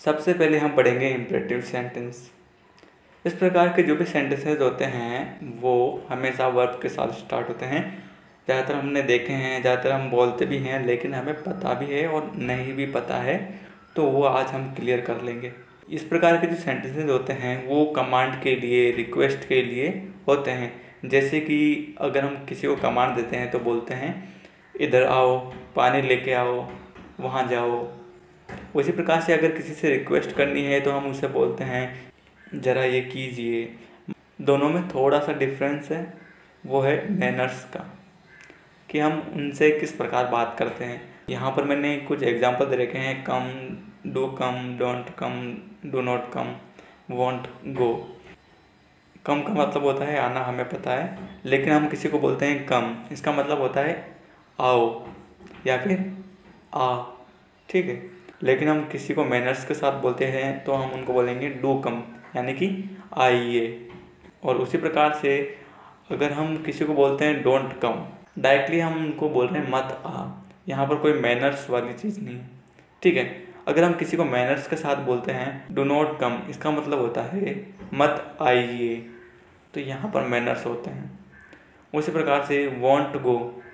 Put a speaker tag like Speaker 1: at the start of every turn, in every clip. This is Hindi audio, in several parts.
Speaker 1: सबसे पहले हम पढ़ेंगे इम्परेटिव सेंटेंस। इस प्रकार के जो भी सेंटेंसेस होते हैं वो हमेशा वर्ब के साथ स्टार्ट होते हैं। ज़्यादातर हमने देखे हैं, ज़्यादातर हम बोलते भी हैं, लेकिन हमें पता भी है और नहीं भी पता है, तो वो आज हम क्लियर कर लेंगे। इस प्रकार के जो सेंटेंसेस होते हैं वो कमांड के लिए, रिक्वेस्ट के लिए होते हैं। जैसे कि अगर हम किसी को कमांड देते हैं तो बोलते हैं इधर आओ, पानी लेके आओ, वहाँ जाओ। उसी प्रकार से अगर किसी से रिक्वेस्ट करनी है तो हम उसे बोलते हैं ज़रा ये कीजिए। दोनों में थोड़ा सा डिफरेंस है, वो है मैनर्स का, कि हम उनसे किस प्रकार बात करते हैं। यहाँ पर मैंने कुछ एग्जांपल दे रखे हैं, come, do come, don't come, do not come, won't go. Come का मतलब होता है आना, हमें पता है, लेकिन हम किसी को बोलते हैं कम, इसका मतलब होता है आओ या फिर आ, ठीक है। लेकिन हम किसी को मैनर्स के साथ बोलते हैं तो हम उनको बोलेंगे डू कम, यानी कि आइए। और उसी प्रकार से अगर हम किसी को बोलते हैं डोंट कम, डायरेक्टली हम उनको बोल रहे हैं मत आ, यहाँ पर कोई मैनर्स वाली चीज़ नहीं है, ठीक है। अगर हम किसी को मैनर्स के साथ बोलते हैं डू नॉट कम, इसका मतलब होता है मत आइए, तो यहाँ पर मैनर्स होते हैं। उसी प्रकार से वॉन्ट गो,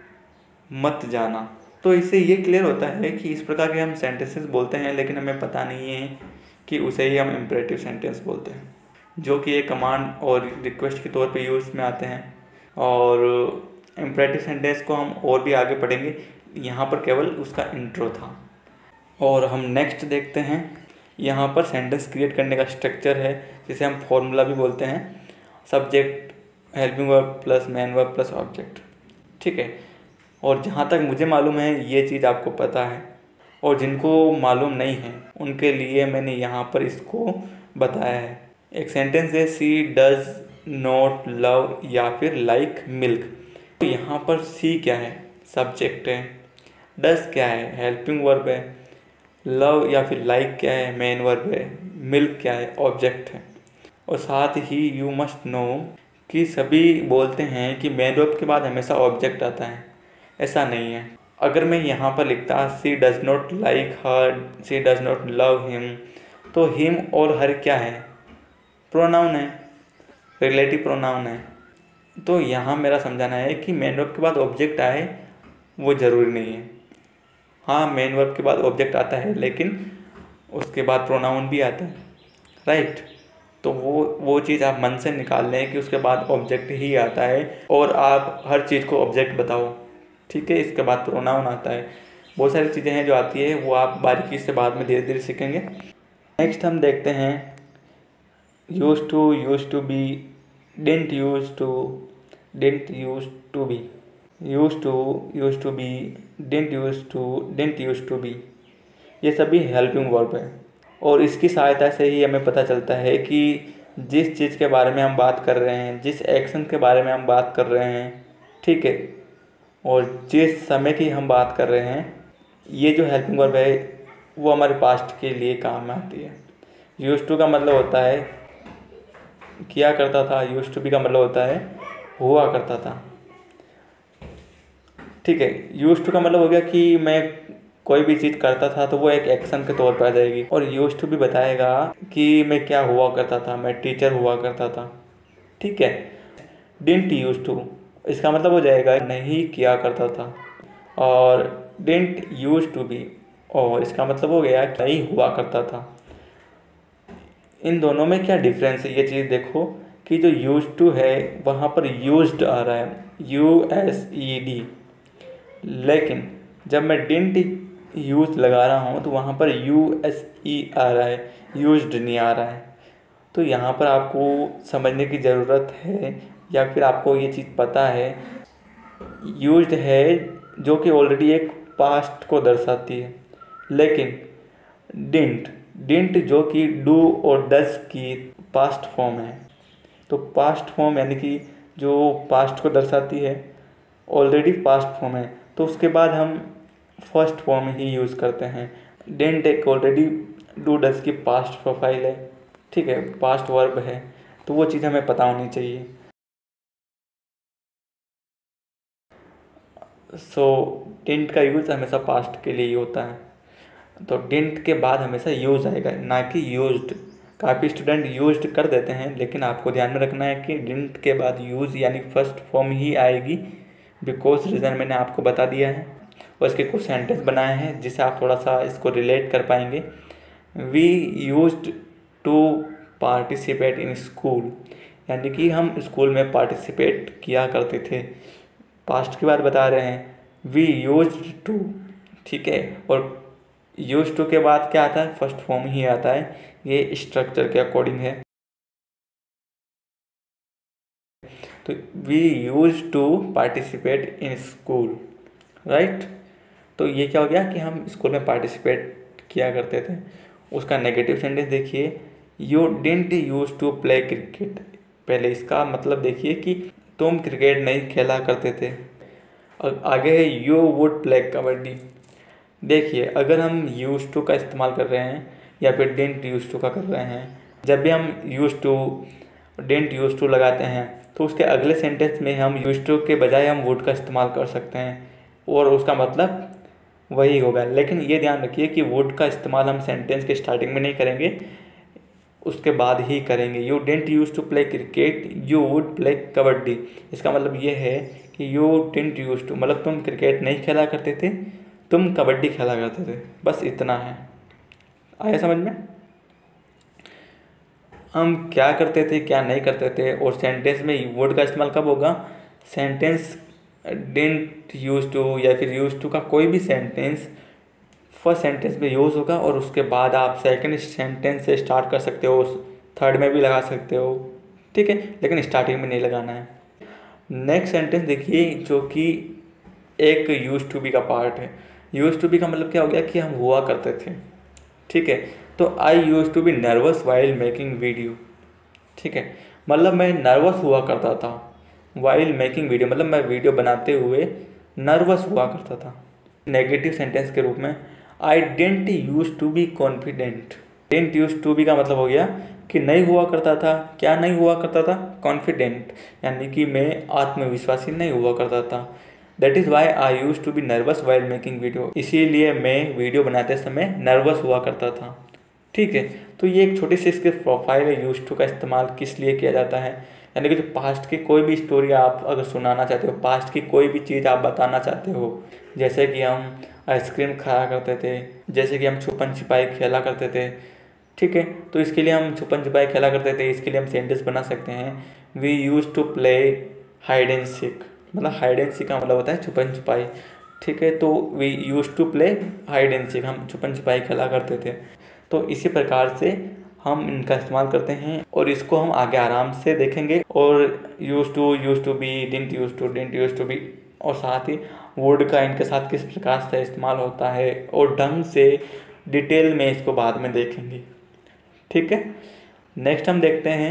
Speaker 1: मत जाना। तो इससे ये क्लियर होता है कि इस प्रकार के हम सेंटेंसेस बोलते हैं लेकिन हमें पता नहीं है कि उसे ही हम इम्परेटिव सेंटेंस बोलते हैं, जो कि एक कमांड और रिक्वेस्ट के तौर पे यूज़ में आते हैं। और इम्परेटिव सेंटेंस को हम और भी आगे पढ़ेंगे, यहाँ पर केवल उसका इंट्रो था। और हम नेक्स्ट देखते हैं, यहाँ पर सेंटेंस क्रिएट करने का स्ट्रक्चर है, जिसे हम फॉर्मूला भी बोलते हैं, subject, helping verb plus main verb plus object, ठीक है। और जहाँ तक मुझे मालूम है ये चीज़ आपको पता है, और जिनको मालूम नहीं है उनके लिए मैंने यहाँ पर इसको बताया है। एक सेंटेंस है सी डज नॉट लव या फिर लाइक मिल्क। तो यहाँ पर सी क्या है? सब्जेक्ट है। डज क्या है? हेल्पिंग वर्ब है। लव या फिर लाइक क्या है? मेन वर्ब है। मिल्क क्या है? ऑब्जेक्ट है। और साथ ही यू मस्ट नो कि सभी बोलते हैं कि मेन वर्ब के बाद हमेशा ऑब्जेक्ट आता है, ऐसा नहीं है। अगर मैं यहाँ पर लिखता she does not like her, she does not love him, तो हिम और हर क्या है? प्रोनाउन है, रिलेटिव प्रोनाउन है। तो यहाँ मेरा समझाना है कि मेन वर्ब के बाद ऑब्जेक्ट आए वो ज़रूरी नहीं है। हाँ, मेन वर्ब के बाद ऑब्जेक्ट आता है लेकिन उसके बाद प्रोनाउन भी आता है, राइट। तो वो चीज़ आप मन से निकाल लें कि उसके बाद ऑब्जेक्ट ही आता है, और आप हर चीज़ को ऑब्जेक्ट बताओ, ठीक है। इसके बाद प्रोनाउन आता है। बहुत सारी चीज़ें हैं जो आती है, वो आप बारीकी से बाद में धीरे धीरे सीखेंगे। नेक्स्ट हम देखते हैं use to be, didn't use to, didn't use to be, use to be, didn't use to be. ये सभी हेल्पिंग वर्ब है, और इसकी सहायता से ही हमें पता चलता है कि जिस चीज़ के बारे में हम बात कर रहे हैं, जिस एक्शन के बारे में हम बात कर रहे हैं, ठीक है, और जिस समय की हम बात कर रहे हैं, ये जो हेल्पिंग वर्ब है वो हमारे पास्ट के लिए काम में आती है। यूज टू का मतलब होता है किया करता था, यूज टू बी का मतलब होता है हुआ करता था, ठीक है। यूज टू का मतलब हो गया कि मैं कोई भी चीज़ करता था तो वो एक एक्शन के तौर पर आ जाएगी, और यूज टू भी बताएगा कि मैं क्या हुआ करता था, मैं टीचर हुआ करता था, ठीक है। डिडंट यूज टू, इसका मतलब हो जाएगा नहीं किया करता था, और डिडंट यूज टू बी, और इसका मतलब हो गया नहीं हुआ करता था। इन दोनों में क्या डिफरेंस है ये चीज़ देखो, कि जो यूज टू है वहाँ पर यूज्ड आ रहा है, USED, लेकिन जब मैं डिडंट यूज लगा रहा हूँ तो वहाँ पर USE आ रहा है, यूज्ड नहीं आ रहा है। तो यहाँ पर आपको समझने की ज़रूरत है, या फिर आपको ये चीज़ पता है, यूज्ड है जो कि ऑलरेडी एक पास्ट को दर्शाती है, लेकिन डिडंट जो कि डू और डज की पास्ट फॉर्म है। तो पास्ट फॉर्म यानी कि जो पास्ट को दर्शाती है, ऑलरेडी पास्ट फॉर्म है, तो उसके बाद हम फर्स्ट फॉर्म ही यूज़ करते हैं। डिडंट एक ऑलरेडी डू डज की पास्ट प्रोफाइल है, ठीक है, पास्ट वर्ब है, तो वो चीज़ हमें पता होनी चाहिए। सो डिडंट का यूज़ हमेशा पास्ट के लिए ही होता है। तो डिडंट के बाद हमेशा यूज आएगा, ना कि यूज्ड। काफ़ी स्टूडेंट यूज्ड कर देते हैं, लेकिन आपको ध्यान में रखना है कि डिडंट के बाद यूज यानी फर्स्ट फॉर्म ही आएगी। बिकॉज रीज़न मैंने आपको बता दिया है और इसके कुछ सेंटेंस बनाए हैं जिससे आप थोड़ा सा इसको रिलेट कर पाएंगे। We used to participate in school, यानी कि हम स्कूल में पार्टिसिपेट किया करते थे। पास्ट की बात बता रहे हैं, वी यूज्ड टू, ठीक है। और यूज टू के बाद क्या आता है, फर्स्ट फॉर्म ही आता है। ये स्ट्रक्चर के अकॉर्डिंग है। तो we use to participate in school, right. तो ये क्या हो गया कि हम स्कूल में पार्टिसिपेट किया करते थे। उसका नेगेटिव सेंटेंस देखिए, you didn't use to play cricket. पहले इसका मतलब देखिए कि तुम क्रिकेट नहीं खेला करते थे। और आगे है यू वुड प्ले कबड्डी। देखिए अगर हम यूज टू का इस्तेमाल कर रहे हैं या फिर डिडंट यूज टू का कर रहे हैं, जब भी हम use to didn't use to लगाते हैं तो उसके अगले सेंटेंस में हम यूज टू के बजाय हम वुड का इस्तेमाल कर सकते हैं और उसका मतलब वही होगा। लेकिन ये ध्यान रखिए कि वुड का इस्तेमाल हम सेंटेंस के स्टार्टिंग में नहीं करेंगे, उसके बाद ही करेंगे। You didn't use to play cricket, you would play kabaddi. इसका मतलब ये है कि यू डिडंट यूज टू मतलब तुम क्रिकेट नहीं खेला करते थे, तुम कबड्डी खेला करते थे, बस इतना है। आया समझ में? हम क्या करते थे क्या नहीं करते थे। और सेंटेंस में वुड का इस्तेमाल कब होगा, सेंटेंस डिडंट यूज टू या फिर यूज टू का कोई भी सेंटेंस फर्स्ट सेंटेंस में यूज़ होगा और उसके बाद आप सेकंड सेंटेंस से स्टार्ट कर सकते हो, थर्ड में भी लगा सकते हो, ठीक है, लेकिन स्टार्टिंग में नहीं लगाना है। नेक्स्ट सेंटेंस देखिए जो कि एक यूज टू बी का पार्ट है। यूज टू बी का मतलब क्या हो गया कि हम हुआ करते थे, ठीक है। तो I use to be nervous while making video, ठीक है, मतलब मैं नर्वस हुआ करता था। वाइल मेकिंग वीडियो मतलब मैं वीडियो बनाते हुए नर्वस हुआ करता था। नेगेटिव सेंटेंस के रूप में I didn't use to be confident. Didn't use to be का मतलब हो गया कि नहीं हुआ करता था। क्या नहीं हुआ करता था, कॉन्फिडेंट, यानी कि मैं आत्मविश्वासी नहीं हुआ करता था। That is why I use to be nervous while making video, इसीलिए मैं वीडियो बनाते समय नर्वस हुआ करता था, ठीक है। तो ये एक छोटी सी इसकी प्रोफाइल है, यूज टू का इस्तेमाल किस लिए किया जाता है। यानी कि जो पास्ट की कोई भी स्टोरी आप अगर सुनाना चाहते हो, पास्ट की कोई भी चीज़ आप बताना चाहते हो, जैसे कि हम आइसक्रीम खाया करते थे, जैसे कि हम छुपन छिपाई खेला करते थे, ठीक है, तो इसके लिए हम छुपन छिपाई खेला करते थे, इसके लिए हम सेंटेंस बना सकते हैं we use to play hide and seek. मतलब हाइड एंड सीक का मतलब होता है छुपन छिपाई, ठीक है। तो we use to play hide and seek, हम छुपन छिपाई खेला करते थे। तो इसी प्रकार से हम इनका इस्तेमाल करते हैं और इसको हम आगे आराम से देखेंगे। और use to be, didn't use to be, और साथ ही वुड का इनके साथ किस प्रकार से इस्तेमाल होता है और ढंग से डिटेल में इसको बाद में देखेंगे, ठीक है। नेक्स्ट हम देखते हैं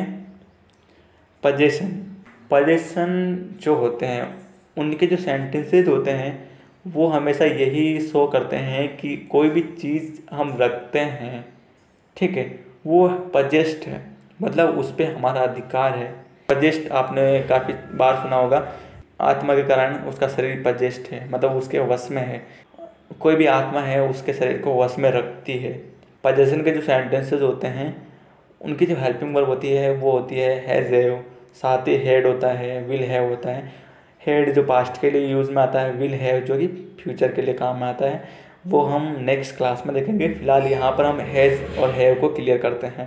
Speaker 1: पजेशन। पजेशन जो होते हैं उनके जो सेंटेंसेस होते हैं वो हमेशा यही शो करते हैं कि कोई भी चीज़ हम रखते हैं, ठीक है, वो पजेस्ट है, मतलब उस पर हमारा अधिकार है। पजेस्ट आपने काफ़ी बार सुना होगा, आत्मा के कारण उसका शरीर पजेस्ट है, मतलब उसके वश में है। कोई भी आत्मा है उसके शरीर को वश में रखती है। पजेशन के जो सेंटेंसेस होते हैं उनकी जो हेल्पिंग वर्ब होती है वो होती है हैज़ हैव, साथ ही हेड होता है, विल हैव होता है। हेड जो पास्ट के लिए यूज़ में आता है, विल हैव जो कि फ्यूचर के लिए काम में आता है, वो हम नेक्स्ट क्लास में देखेंगे। फिलहाल यहाँ पर हम हैज़ और हैव को क्लियर करते हैं।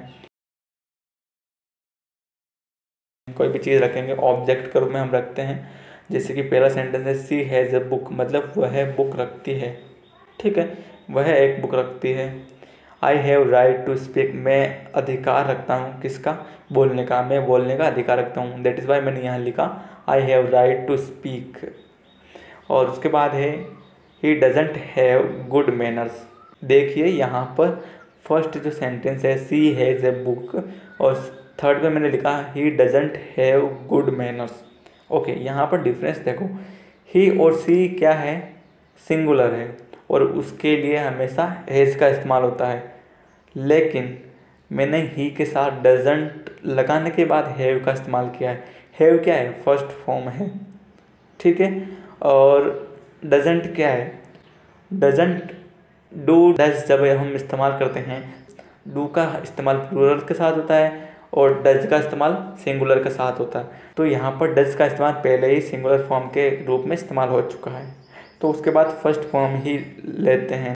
Speaker 1: कोई भी चीज़ रखेंगे ऑब्जेक्ट के रूप में हम रखते हैं, जैसे कि पहला सेंटेंस है सी हैज़ ए बुक, मतलब वह बुक रखती है, ठीक है, वह एक बुक रखती है। I have right to speak, मैं अधिकार रखता हूँ किसका, बोलने का, मैं बोलने का अधिकार रखता हूँ। दैट इज़ वाई मैंने यहाँ लिखा I have right to speak. और उसके बाद है he doesn't have good manners. देखिए यहाँ पर फर्स्ट जो सेंटेंस है सी हैज़ ए बुक और थर्ड पे मैंने लिखा he doesn't have good manners. Okay, यहाँ पर डिफरेंस देखो, ही और सी क्या है, सिंगुलर है और उसके लिए हमेशा हैज़ का इस्तेमाल होता है। लेकिन मैंने ही के साथ डजेंट लगाने के बाद हैव का इस्तेमाल किया है। हैव क्या है, फर्स्ट फॉर्म है, ठीक है, और डजेंट क्या है, डजेंट डू डज जब हम इस्तेमाल करते हैं, डू का इस्तेमाल प्लूरल के साथ होता है और डज का इस्तेमाल सिंगुलर के साथ होता है। तो यहाँ पर डज का इस्तेमाल पहले ही सिंगुलर फॉर्म के रूप में इस्तेमाल हो चुका है, तो उसके बाद फर्स्ट फॉर्म ही लेते हैं।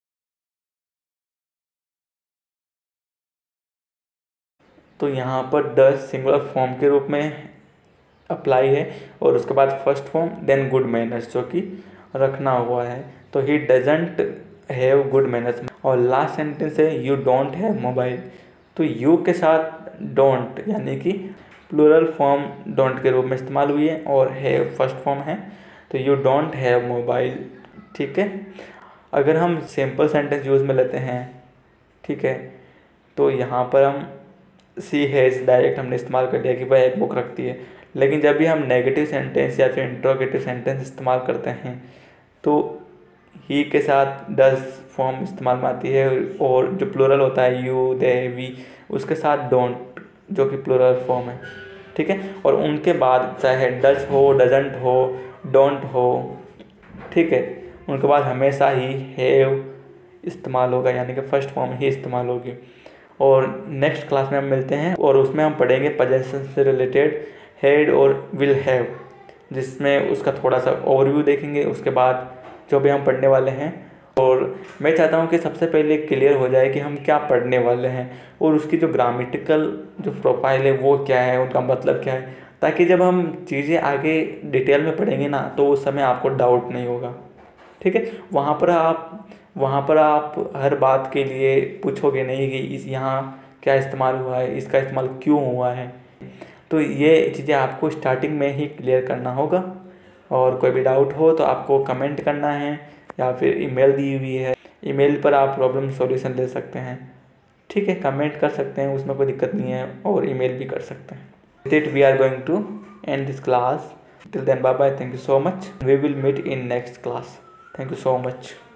Speaker 1: तो यहाँ पर डज सिंगुलर फॉर्म के रूप में अप्लाई है और उसके बाद first form then good manners जो कि रखना हुआ है। तो he doesn't have good manners. और लास्ट सेंटेंस है यू डोंट हैव मोबाइल। तो यू के साथ डोंट यानी कि प्लूरल फॉर्म डोंट के रूप में इस्तेमाल हुई है और हैव फर्स्ट फॉर्म है, तो यू डोंट हैव मोबाइल। ठीक है, अगर हम सिंपल सेंटेंस यूज़ में लेते हैं, ठीक है, तो यहाँ पर हम सी हैज़ डायरेक्ट हमने इस्तेमाल कर लिया कि वह एक बुक रखती है। लेकिन जब भी हम नेगेटिव सेंटेंस या फिर इंट्रोगेटिव सेंटेंस इस्तेमाल करते हैं तो ही के साथ डज फॉर्म इस्तेमाल में आती है और जो प्लूरल होता है यू दे वी उसके साथ डोंट जो कि प्लूरल फॉर्म है। ठीक है, और उनके बाद चाहे डज हो, डजंट हो, डोंट हो, ठीक है, उनके बाद हमेशा ही हैव इस्तेमाल होगा यानी कि फर्स्ट फॉर्म ही इस्तेमाल होगी। और नेक्स्ट क्लास में हम मिलते हैं और उसमें हम पढ़ेंगे पोजेशन से रिलेटेड हैड और विल हैव, जिसमें उसका थोड़ा सा ओवरव्यू देखेंगे उसके बाद जो भी हम पढ़ने वाले हैं। और मैं चाहता हूँ कि सबसे पहले क्लियर हो जाए कि हम क्या पढ़ने वाले हैं और उसकी जो ग्रामेटिकल जो प्रोफाइल है वो क्या है, उनका मतलब क्या है, ताकि जब हम चीज़ें आगे डिटेल में पढ़ेंगे ना तो उस समय आपको डाउट नहीं होगा। ठीक है, वहाँ पर आप हर बात के लिए पूछोगे नहीं कि इस यहाँ क्या इस्तेमाल हुआ है, इसका इस्तेमाल क्यों हुआ है। तो ये चीज़ें आपको स्टार्टिंग में ही क्लियर करना होगा। और कोई भी डाउट हो तो आपको कमेंट करना है या फिर ईमेल दी हुई है, ईमेल पर आप प्रॉब्लम सॉल्यूशन ले सकते हैं। ठीक है, कमेंट कर सकते हैं, उसमें कोई दिक्कत नहीं है, और ईमेल भी कर सकते हैं। With it we are going to end this class. Till then, bye bye, thank you so much. We will meet in next class. Thank you so much.